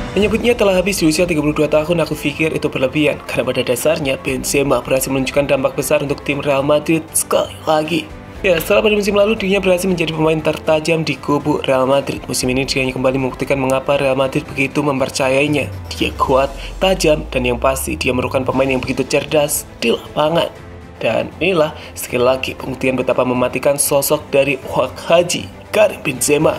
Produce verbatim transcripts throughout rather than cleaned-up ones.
Menyebutnya telah habis di usia tiga puluh dua tahun, aku pikir itu berlebihan, karena pada dasarnya Benzema berhasil menunjukkan dampak besar untuk tim Real Madrid sekali lagi. Ya, setelah pada musim lalu dirinya berhasil menjadi pemain tertajam di kubu Real Madrid, musim ini dirinya kembali membuktikan mengapa Real Madrid begitu mempercayainya. Dia kuat, tajam, dan yang pasti dia merupakan pemain yang begitu cerdas di lapangan. Dan inilah sekali lagi pembuktian betapa mematikan sosok dari Wak Haji Karim Benzema.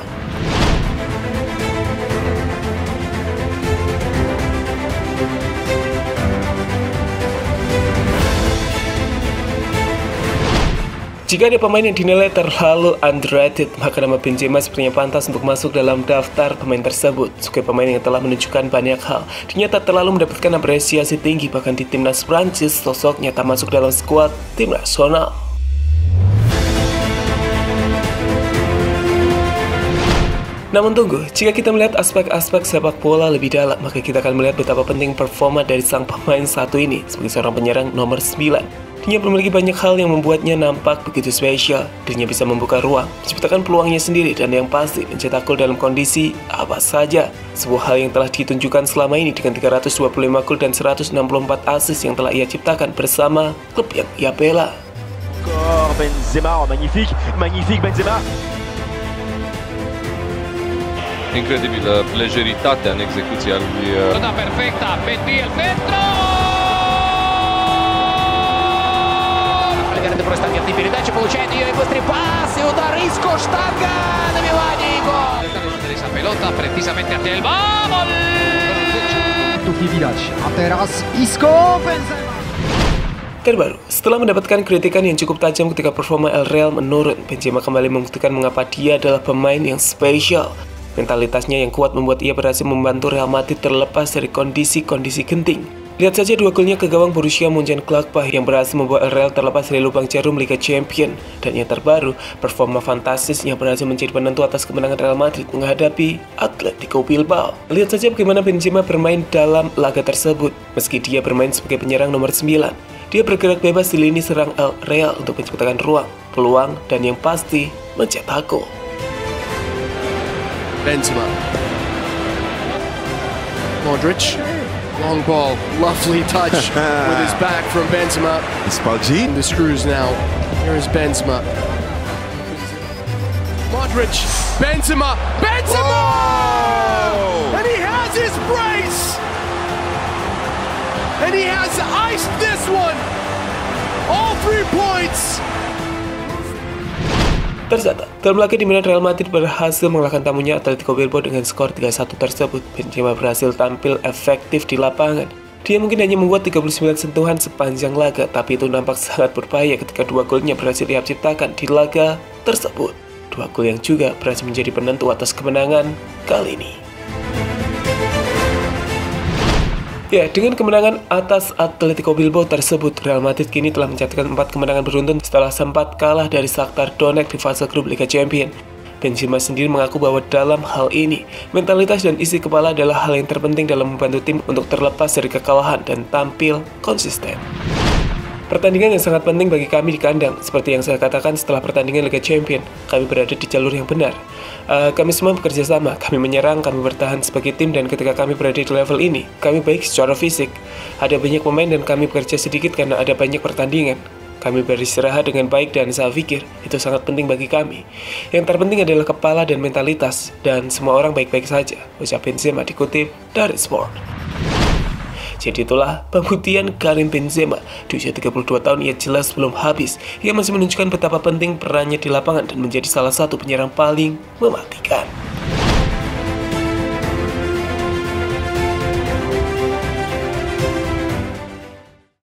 Jika ada pemain yang dinilai terlalu underrated, maka nama Benzema sepertinya pantas untuk masuk dalam daftar pemain tersebut. Sebagai pemain yang telah menunjukkan banyak hal, dirinya tak terlalu mendapatkan apresiasi tinggi, bahkan di timnas Prancis sosoknya tak masuk dalam skuad tim nasional. Namun tunggu, jika kita melihat aspek-aspek sepak bola lebih dalam, maka kita akan melihat betapa penting performa dari sang pemain satu ini sebagai seorang penyerang nomor sembilan. Dirinya memiliki banyak hal yang membuatnya nampak begitu spesial. Dirinya bisa membuka ruang, menciptakan peluangnya sendiri, dan yang pasti mencetak gol dalam kondisi apa saja. Sebuah hal yang telah ditunjukkan selama ini dengan tiga ratus dua puluh lima gol dan seratus enam puluh empat assist yang telah ia ciptakan bersama klub yang ia bela. Benzema, magnifique, magnifique Benzema. Incredibilă lejeritatea în execuția lui. Una perfecta, Petit, el centro! Гарантия просто ответной передачи, получает ее и быстрый пас, и удар Isco, штанга, набивание и гол. Esa pelota precisamente hacia el gol. Tu widać, a teraz Isco, Benzema. Terbaru, setelah mendapatkan kritikan yang cukup tajam ketika performa El Real menurun, Benzema kembali membuktikan mengapa dia adalah pemain yang spesial. Mentalitasnya yang kuat membuat ia berhasil membantu Real Madrid terlepas dari kondisi-kondisi genting. Lihat saja dua golnya ke gawang Borussia Mönchengladbach yang berhasil membawa El Real terlepas dari lubang jarum Liga Champions. Dan yang terbaru, performa fantastis yang berhasil menjadi penentu atas kemenangan Real Madrid menghadapi Atletico Bilbao. Lihat saja bagaimana Benzema bermain dalam laga tersebut. Meski dia bermain sebagai penyerang nomor sembilan, dia bergerak bebas di lini serang El Real untuk menciptakan ruang, peluang, dan yang pasti mencetak gol. Benzema, Modric, long ball, lovely touch with his back from Benzema. Espalji. The screws now. Here is Benzema. Modric, Benzema, Benzema! Oh! And he has his brace! And he has iced this one! All three points! Tercatat, dalam laga di mana Real Madrid berhasil mengalahkan tamunya Atletico Bilbao dengan skor tiga satu tersebut, Benzema berhasil tampil efektif di lapangan. Dia mungkin hanya membuat tiga puluh sembilan sentuhan sepanjang laga, tapi itu nampak sangat berbahaya ketika dua golnya berhasil ia ciptakan di laga tersebut. Dua gol yang juga berhasil menjadi penentu atas kemenangan kali ini. Ya, dengan kemenangan atas Atletico Bilbao tersebut, Real Madrid kini telah mencatatkan empat kemenangan beruntun setelah sempat kalah dari Shakhtar Donetsk di fase grup Liga Champions. Benzema sendiri mengaku bahwa dalam hal ini, mentalitas dan isi kepala adalah hal yang terpenting dalam membantu tim untuk terlepas dari kekalahan dan tampil konsisten. Pertandingan yang sangat penting bagi kami di kandang, seperti yang saya katakan setelah pertandingan Liga Champions, kami berada di jalur yang benar. Uh, kami semua bekerja sama, kami menyerang, kami bertahan sebagai tim, dan ketika kami berada di level ini, kami baik secara fisik. Ada banyak pemain dan kami bekerja sedikit karena ada banyak pertandingan. Kami beristirahat dengan baik dan saya pikir itu sangat penting bagi kami. Yang terpenting adalah kepala dan mentalitas, dan semua orang baik-baik saja, ucap Benzema dikutip dari Sport. Jadi itulah pembuktian Karim Benzema. Di usia tiga puluh dua tahun ia jelas belum habis. Ia masih menunjukkan betapa penting perannya di lapangan dan menjadi salah satu penyerang paling mematikan.